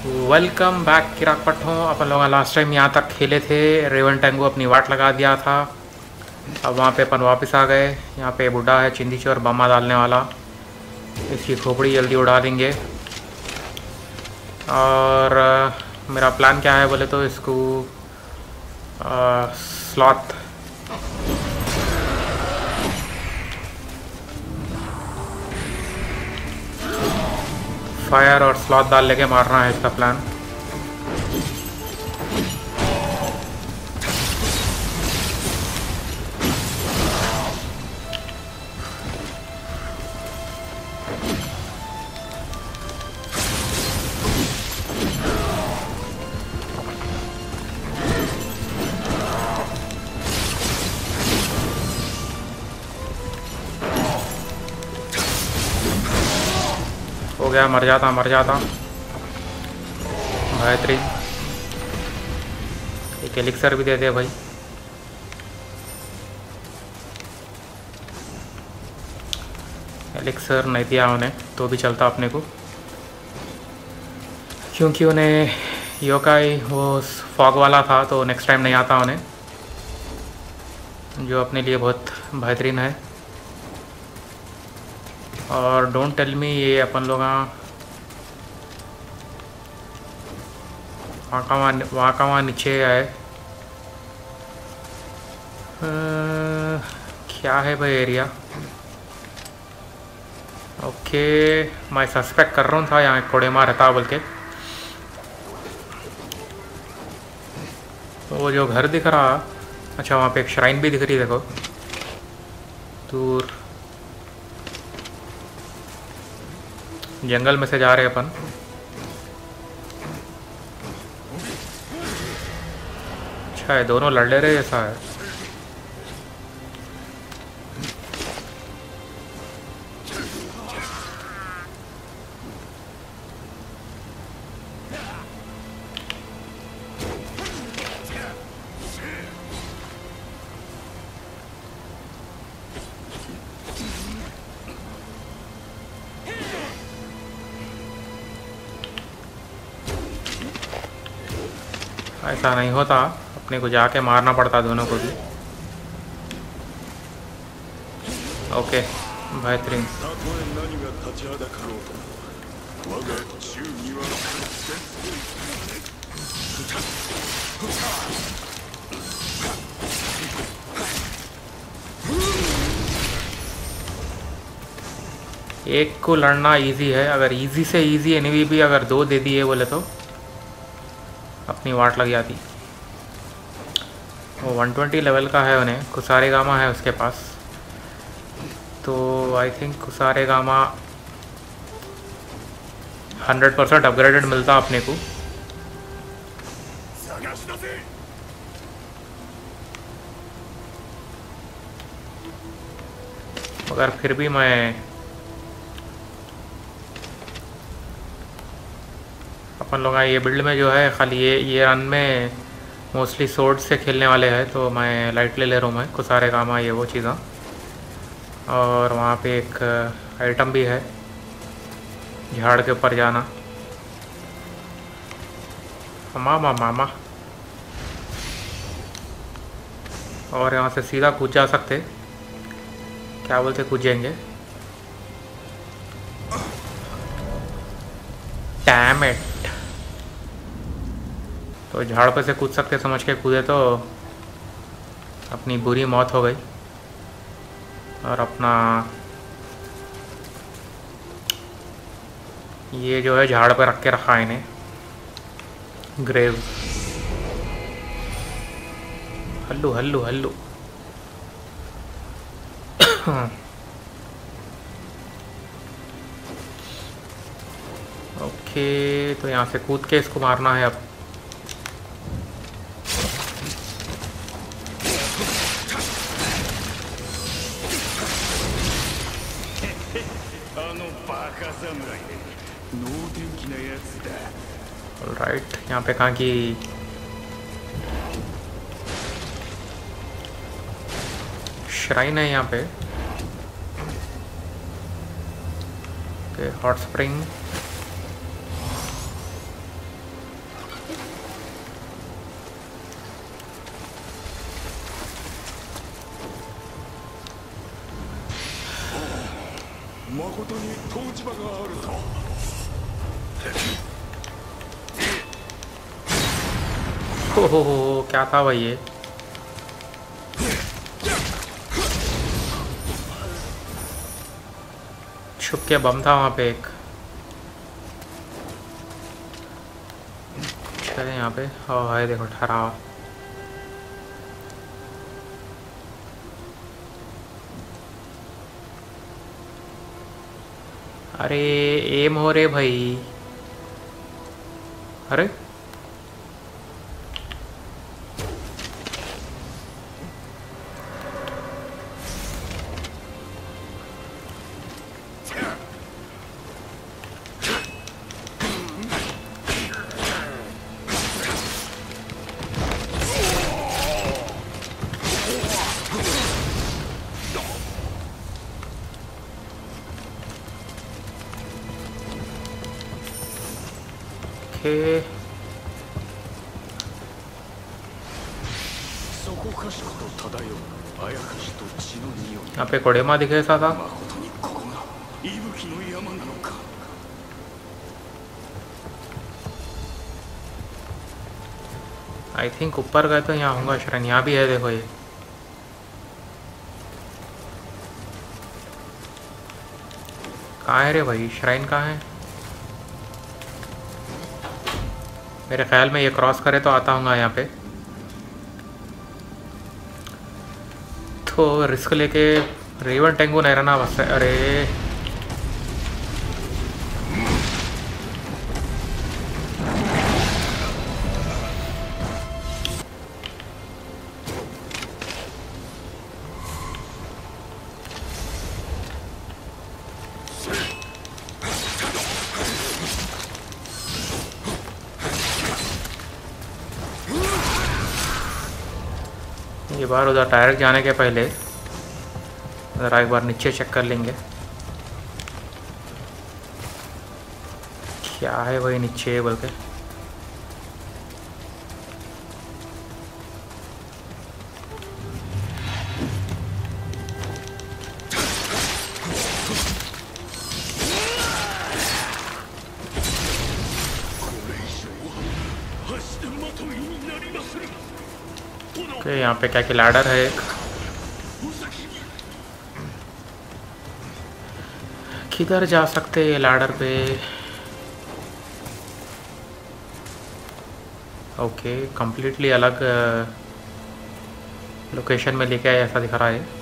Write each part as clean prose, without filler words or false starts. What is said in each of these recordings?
Welcome back किराक पट्टों। अपन लोग last time यहाँ तक खेले थे, रेवन टैंगो अपनी वाट लगा दिया था। अब वहाँ पे अपन वापस आ गए। यहाँ पे बुढ़ा है चिंदी चोर बम्मा डालने वाला, इसकी खोपड़ी जल्दी उड़ा देंगे। और मेरा प्लान क्या है बोले तो इसको स्लॉथ फायर और स्लॉथ डाल लेके मारना है इसका प्लान। हो गया, मर जाता बेहतरीन। एक एलिक्सर भी दे दे भाई। एलिक्सर नहीं दिया उन्हें तो भी चलता अपने को, क्योंकि उन्हें योकाई वो फॉग वाला था तो नेक्स्ट टाइम नहीं आता उन्हें, जो अपने लिए बहुत बेहतरीन है। और डोंट टेल मी ये अपन लोग वहाँ का वहाँ नीचे आए। क्या है भाई एरिया? ओके, मैं सस्पेक्ट कर रहा था यहाँ कोडेमा रहता बोल के। वो जो घर दिख रहा, अच्छा वहाँ पे एक श्राइन भी दिख रही, देखो दूर। जंगल में से जा रहे अपन। अच्छा है, दोनों लड़ ले रहे ऐसा है। ऐसा नहीं होता, अपने को जाके मारना पड़ता दोनों को भी। ओके बेहतरीन। एक को लड़ना इजी है, अगर इजी से इजी एनिमी भी अगर दो दे दिए बोले तो अपनी वाट लग जाती। वो 120 लेवल का है, उन्हें कुसारे गामा है उसके पास, तो आई थिंक कुसारे गामा 100% अपग्रेडेड मिलता अपने को। मगर फिर भी मैं अपन लोग ये बिल्ड में जो है खाली ये रन में मोस्टली सोर्ड से खेलने वाले हैं, तो मैं लाइट ले रहा हूँ मैं कुसारे गामा ये वो चीज़ें। और वहाँ पे एक आइटम भी है, झाड़ के ऊपर जाना। मामा मामा। और यहाँ से सीधा कूद जा सकते, क्या बोलते, कूदेंगे। Damn it. तो झाड़ पे से कूद सकते, समझ के कूदे तो अपनी बुरी मौत हो गई। और अपना ये जो है झाड़ पे रख के रखा है इन्हें, ग्रेव। हल्लू हल्लू हल्लू। ओके, तो यहाँ से कूद के इसको मारना है अब। ऑलराइट, यहाँ पे कहाँ की श्राइन है यहाँ पे। Okay, hot spring. 誠に湯治場があると。 हो क्या था भाई ये? छुप के बम था वहाँ पे एक। चले यहाँ पे। हाँ है, देखो ठहरा हुआ। अरे एम हो रे भाई। अरे के यहाँ पे कोडेमा दिखे सा था। आई थिंक ऊपर गए तो यहाँ होगा श्राइन। यहाँ भी है, देखो ये। कहाँ है रे भाई? श्राइन कहाँ है? मेरे ख्याल में ये क्रॉस करे तो आता हूँ यहाँ पे। तो रिस्क लेके रेवन टेंगू नहीं रहना बस। अरे ये बार उधर डायरेक्ट जाने के पहले ज़रा एक बार नीचे चेक कर लेंगे क्या है वही नीचे बोल के। ओके, यहाँ पे क्या कि लैडर है एक। किधर जा सकते हैं लैडर पे? ओके, कंप्लीटली अलग लोकेशन में लेके आए ऐसा दिख रहा है।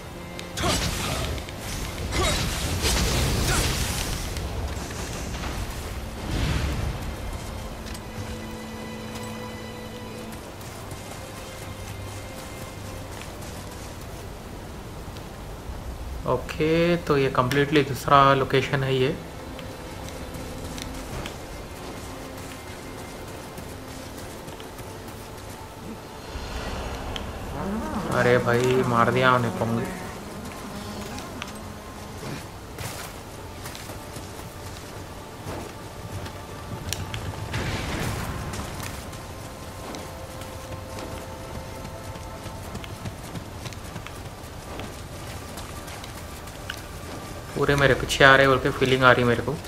ओके, तो ये कंप्लीटली दूसरा लोकेशन है ये। अरे भाई मार दिया उन्हें पोंगे। पूरे मेरे पीछे आ रहे बोल के फीलिंग आ रही मेरे को।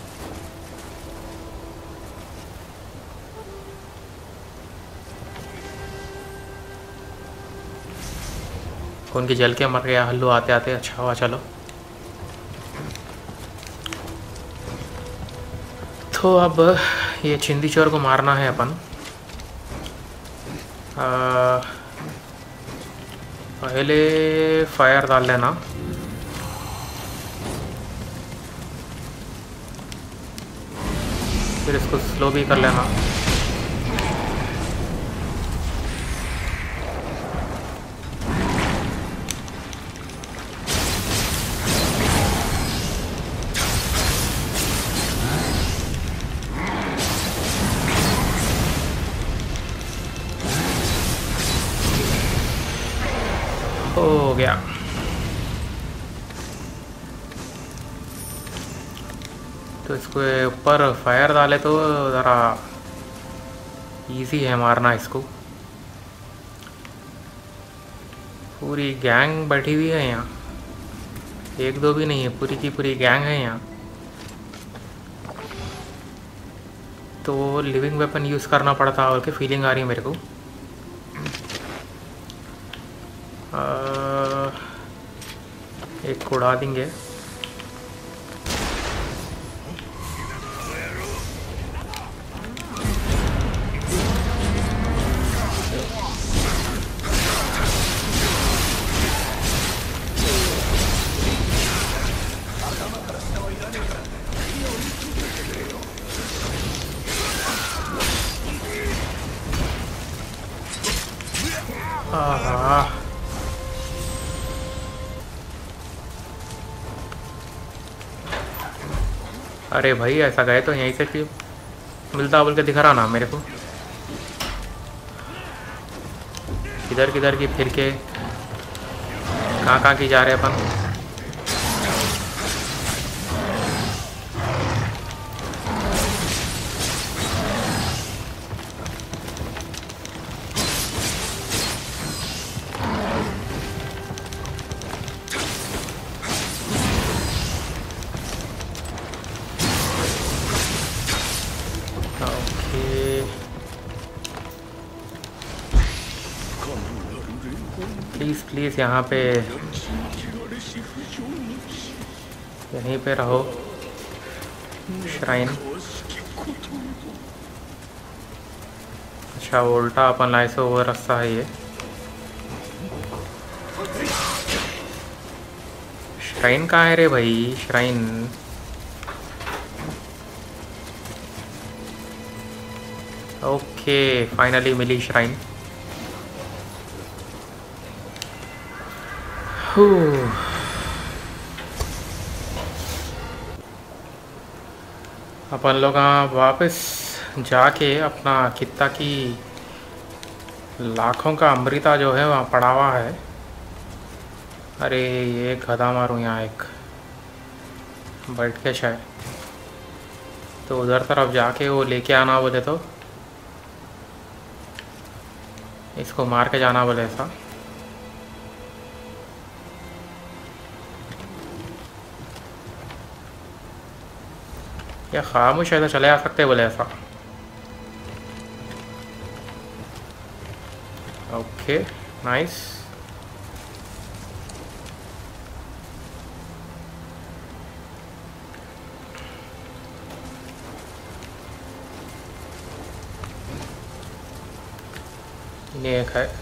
कौन की जल के मर गया हल्लू आते आते। अच्छा हुआ चलो। तो अब ये चिंदी चोर को मारना है अपन। पहले फायर डाल लेना। फिर इसको स्लो भी कर लेना। हो गया। तो इसको ऊपर फायर डाले तो ज़रा इजी है मारना इसको। पूरी गैंग बैठी हुई है यहाँ। एक दो भी नहीं है, पूरी की पूरी गैंग है यहाँ। तो लिविंग वेपन यूज़ करना पड़ता और क्या फीलिंग आ रही है मेरे को। एक को उड़ा देंगे। आहा, अरे भाई ऐसा गए तो यहीं से फिर मिलता बोल के दिख रहा ना मेरे को। किधर किधर की फिर के कहाँ कहाँ की जा रहे अपन। ओके, प्लीज़ प्लीज़ यहाँ पे यहीं पे रहो। श्राइन, अच्छा वो उल्टा अपन लाए से वो रास्ता है ये। श्राइन कहाँ है रे भाई, श्राइन। ओके फाइनली मिली श्राइन। अपन लोग वापस जाके अपना कित्ता की लाखों का अमृता जो है वहाँ पड़ा हुआ है। अरे ये गधा मारूँ यहाँ एक बैठ के शायद, तो उधर तरफ जाके वो लेके आना बोले तो इसको मार के जाना बोले ऐसा। या खामोश ऐसा चले आ सकते बोले ऐसा। Okay nice. ये एक है।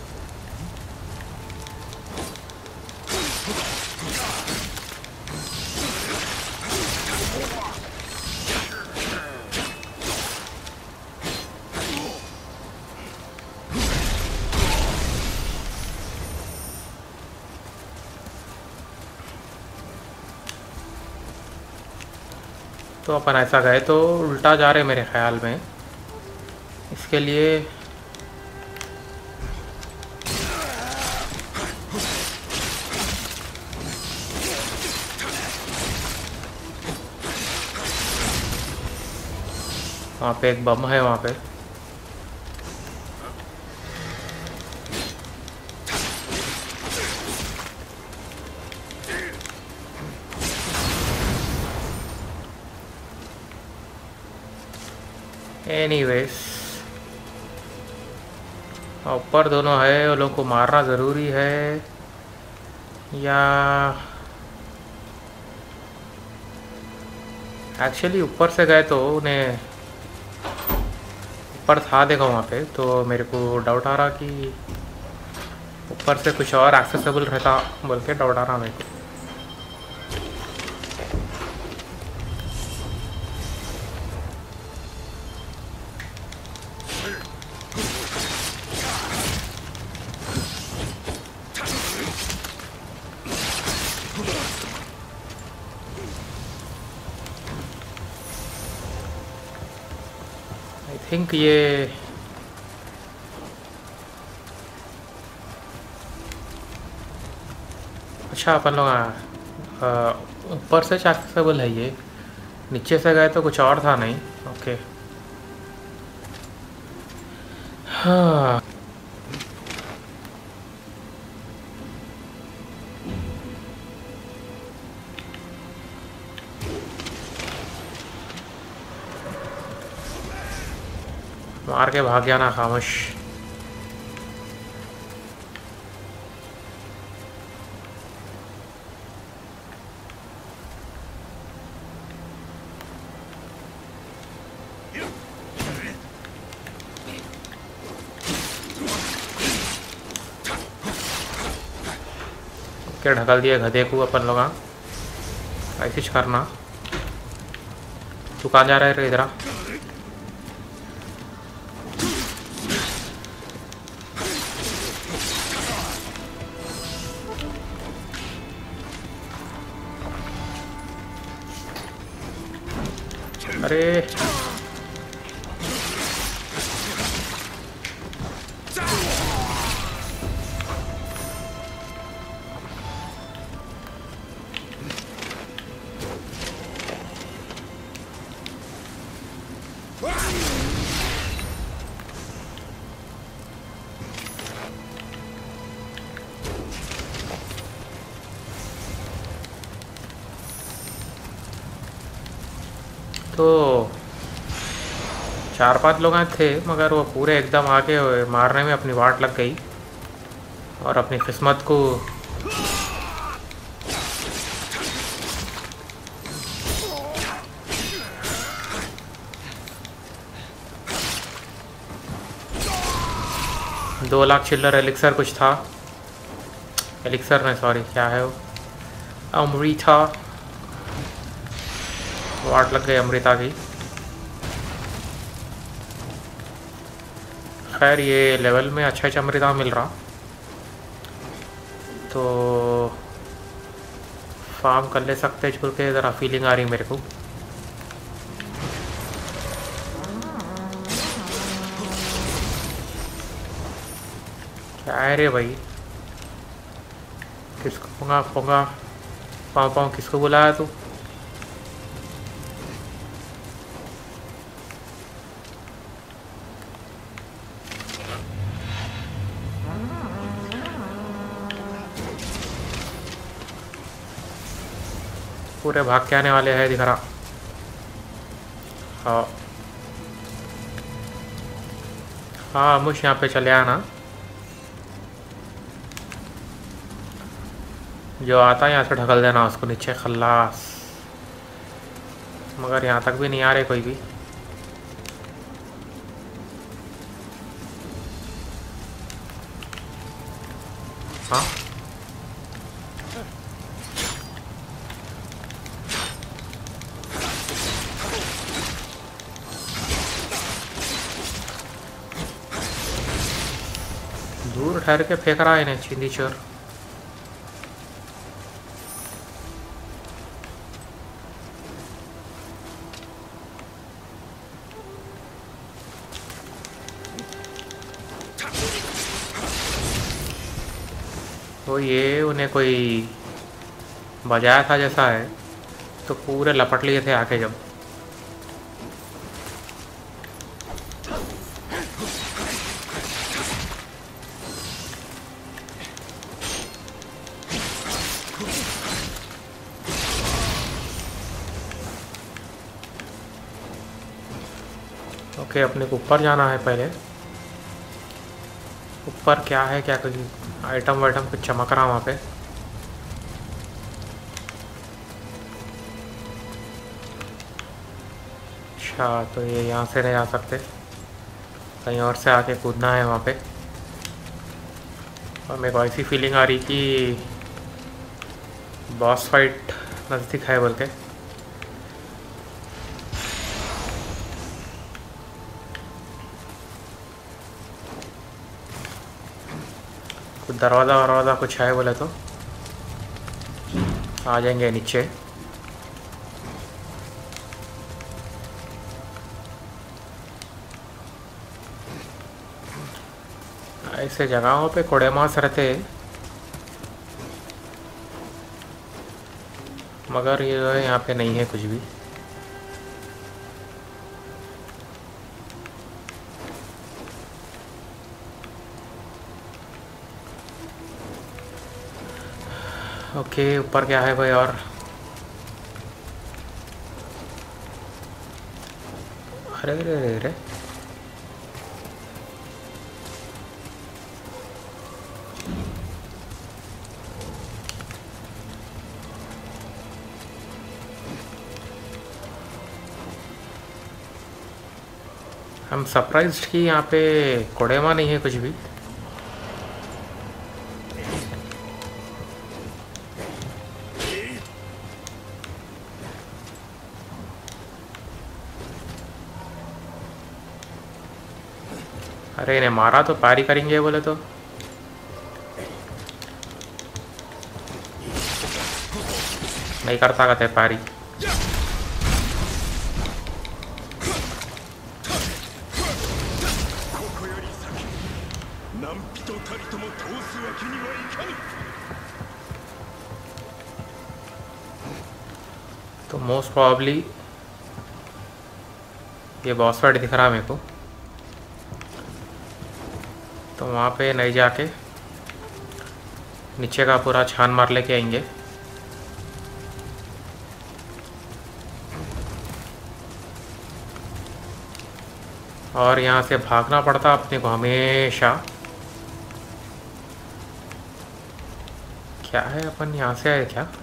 तो अपन ऐसा गए तो उल्टा जा रहे मेरे ख्याल में। इसके लिए वहाँ पे एक बम है वहाँ पे। एनीवेज ऊपर दोनों है, उन लोगों को मारना ज़रूरी है या एक्चुअली ऊपर से गए तो उन्हें ऊपर था देखो वहाँ पे, तो मेरे को डाउट आ रहा कि ऊपर से कुछ और एक्सेसिबल रहता बोल के डाउट आ रहा मेरे को। आई थिंक ये अच्छा अपन लोग ऊपर से एक्सेसिबल है ये, नीचे से गए तो कुछ और था नहीं। ओके हाँ मार के भाग जाना खामोश। क्या ढकल दिया गधे को अपन लोग। ऐसे करना। तू कहाँ जा रहा है रे? इधर आ। अरे तो 4-5 लोग थे, मगर वो पूरे एकदम आके मारने में अपनी वाट लग गई और अपनी किस्मत को दो लाख चिल्लर एलिक्सर कुछ था। एलिक्सर नहीं, सॉरी, क्या है वो, अमृता। वाट लग गई अमृता की। खैर ये लेवल में अच्छा अमृता मिल रहा, तो फार्म कर ले सकते हैं। चल के ज़रा फीलिंग आ रही मेरे को। क्या है रे भाई? किसको पोंगा पोंगा पाँव पाँव किसको बुलाया तू? पूरे भाग के आने वाले हैं दिख रहा। हाँ हाँ, मुझ यहाँ पे चले आना। जो आता है यहाँ से ढकल देना उसको नीचे, खल्लास। मगर यहाँ तक भी नहीं आ रहे कोई भी। हाँ दूर ठहर के फेंक रहा है इन्हें, चिंदी चोर। तो ये उन्हें कोई बजाया था जैसा है, तो पूरे लपट लिए थे आके जब। ओके, अपने को ऊपर जाना है पहले। ऊपर क्या है, क्या कोई आइटम वाइटम कुछ चमक रहा वहाँ पे। अच्छा, तो ये यहाँ से नहीं आ सकते, कहीं और से आके कूदना है वहाँ पे। और मेरे को ऐसी फीलिंग आ रही कि बॉस फाइट नज़दीक है बोल के। कुछ दरवाज़ा वरवाज़ा कुछ है बोले तो आ जाएंगे नीचे। ऐसे जगहों पे कोड़े मांस रहते, मगर ये जो है यहाँ पे नहीं है कुछ भी। ओके, ऊपर क्या है भाई? और अरे अरे अरे अरे, हम सरप्राइज्ड कि यहाँ पे कोडेमा नहीं है कुछ भी। अरे इन्हें मारा तो पारी करेंगे बोले तो। नहीं करता कहते पारी। ここより先何人たりとも通すわけにはいかぬ。 तो मोस्ट प्रॉब्ली ये बॉस फाइट दिख रहा है मेरे को, तो वहाँ पे नहीं जाके नीचे का पूरा छान मार लेके आएंगे। और यहाँ से भागना पड़ता अपने को हमेशा। क्या है अपन यहाँ से आए क्या?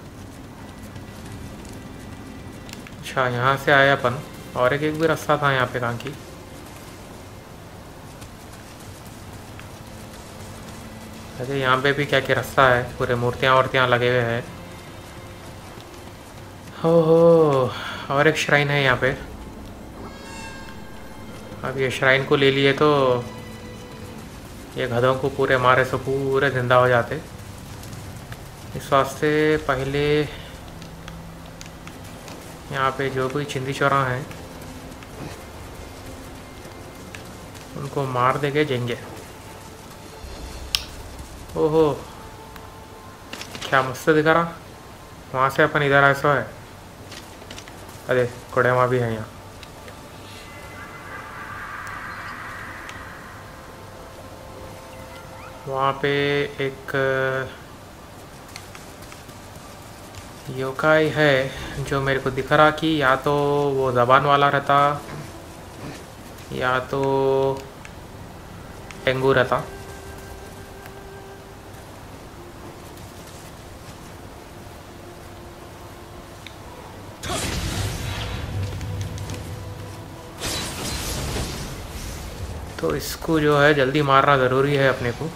अच्छा यहाँ से आए अपन, और एक भी रास्ता था यहाँ पे कहाँ की। अरे यहाँ पे भी क्या क्या रास्ता है, पूरे मूर्तियाँ वूर्तियाँ लगे हुए हैं। हो और एक श्राइन है यहाँ पे। अब ये श्राइन को ले लिए तो ये गधों को पूरे मारे से पूरे जिंदा हो जाते। इस वास्ते पहले यहाँ पे जो कोई चिंदी चौरा हैं उनको मार देंगे जेंगे। ओहो क्या मस्त दिखा रहा। वहाँ से अपन इधर ऐसा है। अरे कोडेमा भी है यहाँ। वहाँ पे एक योकाई है जो मेरे को दिख रहा कि या तो वो ज़बान वाला रहता या तो टेंगू रहता। तो इसको जो है जल्दी मारना ज़रूरी है अपने को।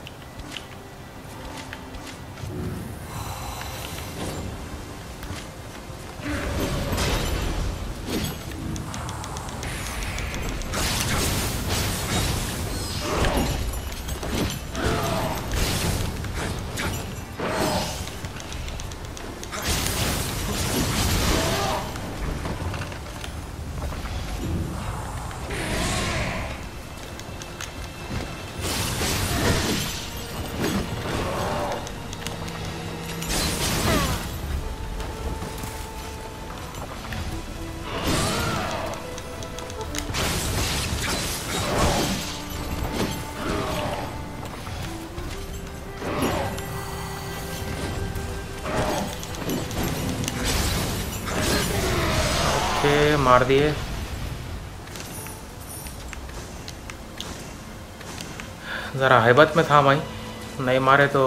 मार दिए। ज़रा हैबत में था भाई, नहीं मारे तो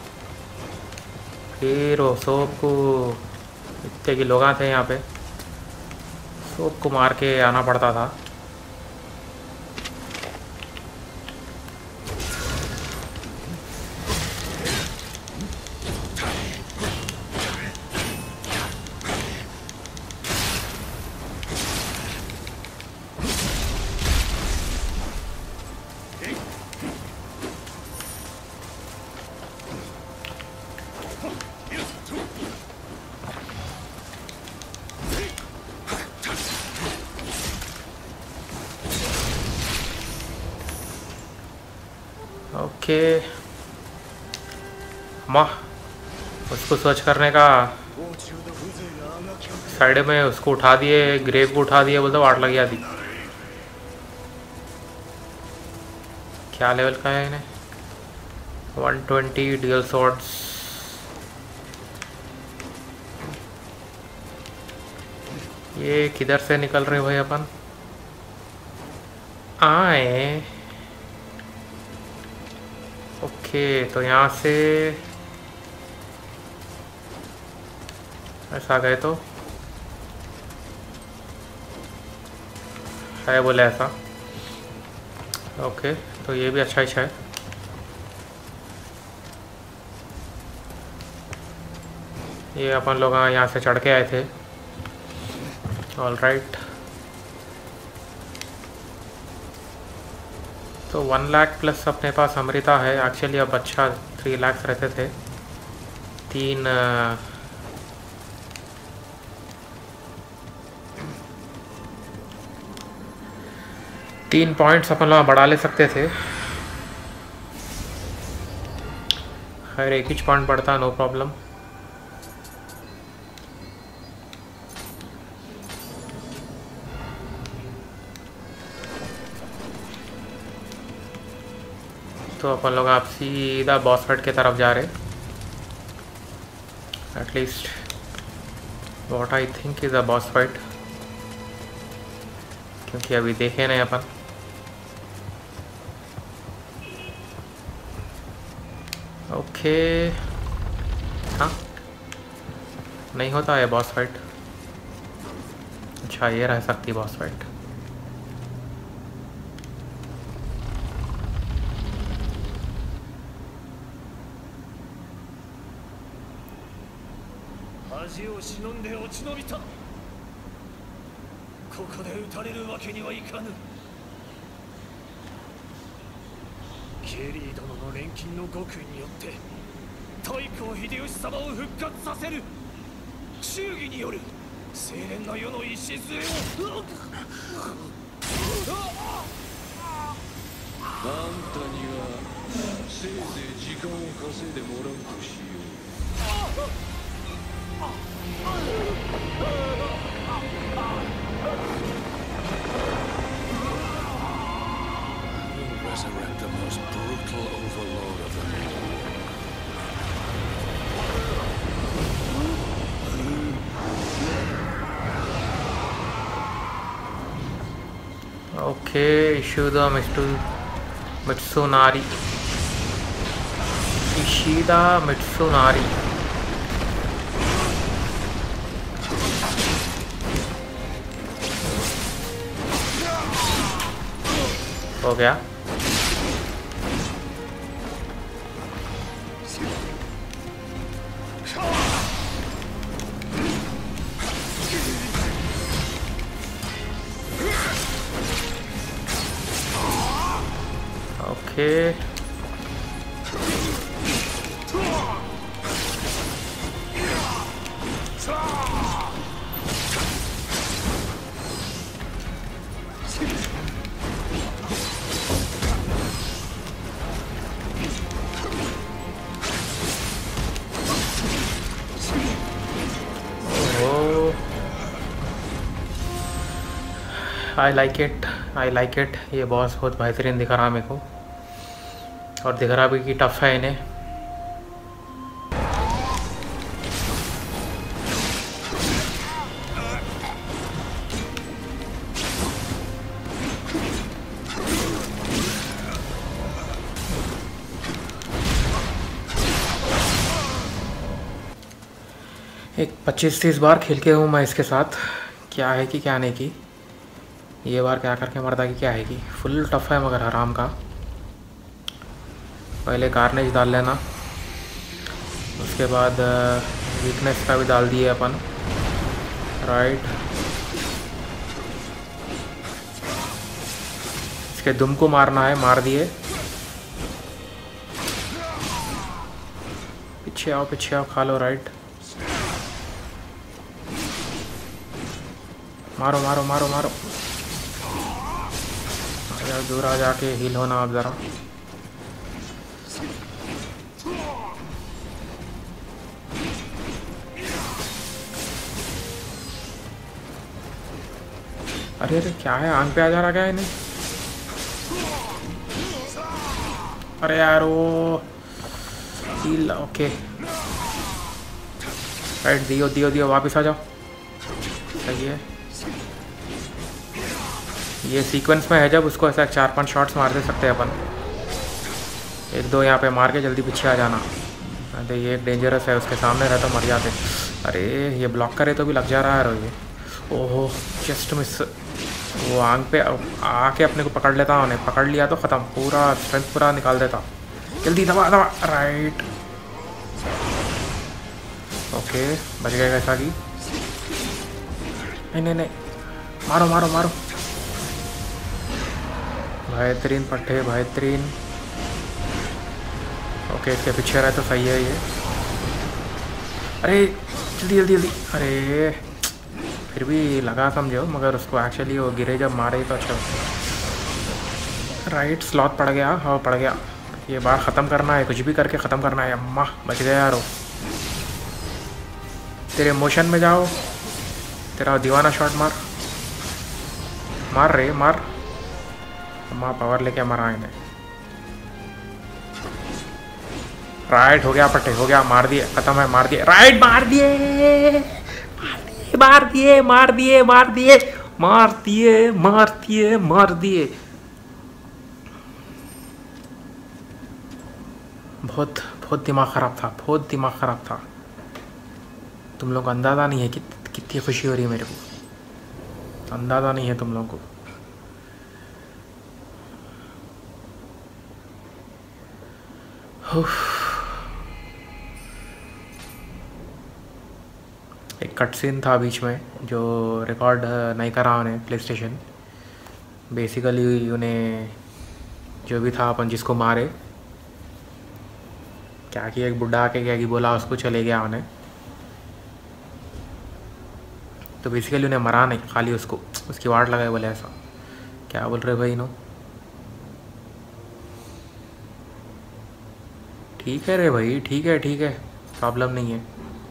फिर वो सोप को इतने की लोग थे यहाँ पे, सोप को मार के आना पड़ता था। ओके माँ उसको सर्च करने का साइड में उसको उठा दिए, ग्रेव को उठा दिए, बोलते वाट लग गया थी। क्या लेवल का है इन्हें? 120 ड्यूल स्वॉर्ड्स। ये किधर से निकल रहे भाई अपन? आए ओके तो यहाँ से ऐसा गए तो है बोले ऐसा। ओके, तो ये भी अच्छा ही है। ये अपन लोग यहाँ से चढ़ के आए थे। ऑल राइट, तो 1 लाख प्लस अपने पास अमृता है एक्चुअली। अब अच्छा 3 लाख रहते थे। 3 पॉइंट्स अपन लोग बढ़ा ले सकते थे। खैर एक ही पॉइंट बढ़ता, नो प्रॉब्लम। तो अपन लोग आप सीधा बॉस फाइट की तरफ जा रहे, at least what I think is a boss fight, क्योंकि अभी देखे नहीं अपन। ओके, हाँ नहीं होता है बॉस फाइट। अच्छा, ये रह सकती boss fight. 恥を忍んで落ち延びた。ここで撃たれるわけにはいかぬ。ケリー殿の錬金の極意によって太閤秀吉様を復活させる。忠義による清廉な世の礎を。あんたにはせいぜい時間を稼いでもらうとしよう。Resurrect the most brutal overlord of them all. Okay, Ishida Mitsunari. Ishida Mitsunari. हो गया। Okay, I like it. ये बॉस बहुत बेहतरीन दिख रहा मेरे को, और दिख रहा भी कि टफ है इन्हें। एक 25-30 बार खेल के हूँ मैं इसके साथ, क्या है कि क्या नहीं की। ये बार क्या करके मरदा की क्या है कि फुल टफ है मगर आराम का। पहले कार्नेज डाल लेना, उसके बाद वीकनेस का भी डाल दिए अपन, राइट। इसके दुम को मारना है, मार दिए। पीछे आओ खा लो, राइट। मारो मारो मारो मारो यार, दूर आ जाके हील होना आप ज़रा। अरे अरे क्या है, आंख पे आ जा रहा क्या है इन्हें? अरे यार वो हील, ओके राइट, दियो दियो दियो, वापस आ जाओ। सही है, ये सीक्वेंस में है जब उसको ऐसा 4-5 शॉट्स मार दे सकते हैं अपन। 1-2 यहाँ पे मार के जल्दी पीछे आ जाना। अरे ये एक डेंजरस है, उसके सामने रहता मर जाते। अरे ये ब्लॉक करे तो भी लग जा रहा है ये। ओहो, जस्ट मिस। वो आंख पे आके अपने को पकड़ लेता, उन्हें पकड़ लिया तो ख़त्म, पूरा स्ट्रेंथ पूरा निकाल देता। जल्दी दबा दबा, राइट। ओके बच गए कैसा की। नहीं नहीं नहीं, मारो मारो मारो, बेहतरीन पट्टे बेहतरीन। ओके इसके पीछे रहे तो सही है ये। अरे जल्दी जल्दी जल्दी, अरे फिर भी लगा समझो, मगर उसको एक्चुअली वो गिरे जब मारे तो अच्छा। राइट स्लॉट पड़ गया, हाँ पड़ गया। ये बार ख़त्म करना है, कुछ भी करके ख़त्म करना है। अम्मा बच गया यार वो। तेरे मोशन में जाओ, तेरा दीवाना शॉट मार मार रे मार। अम्मा पावर लेके मारा इन्हें। राइट हो गया पट्टे, हो गया, मार दिए, ख़त्म है, मार दिए, राइट मार दिए मार दिए मार दिए मार दिए मार दिए मार दिए मार दिए। बहुत बहुत दिमाग ख़राब था, बहुत दिमाग ख़राब था। तुम लोग को अंदाज़ा नहीं है कि कितनी खुशी हो रही है मेरे को, अंदाज़ा नहीं है तुम लोगों को। एक कट सीन था बीच में जो रिकॉर्ड नहीं करा उन्हें प्ले स्टेशन। बेसिकली उन्हें जो भी था अपन जिसको मारे क्या कि एक बुढ़ा आके क्या कि बोला उसको, चले गया उन्हें। तो बेसिकली उन्हें मरा नहीं, खाली उसको उसकी वाट लगाए, बोले ऐसा। क्या बोल रहे भाई नो? ठीक है रे भाई, ठीक है, प्रॉब्लम नहीं है।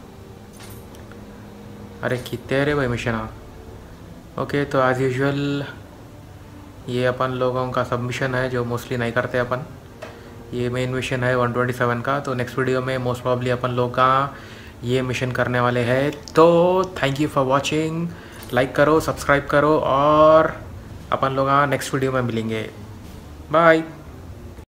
अरे कितने रे भाई मिशन। ओके तो एज़ यूजुअल ये अपन लोगों का सबमिशन है जो मोस्टली नहीं करते अपन। ये मेन मिशन है 127 का। तो नेक्स्ट वीडियो में मोस्ट प्रॉब्ली अपन लोग का ये मिशन करने वाले हैं। तो thank you for watching, like करो, सब्सक्राइब करो, और अपन लोग नेक्स्ट वीडियो में मिलेंगे। बाय।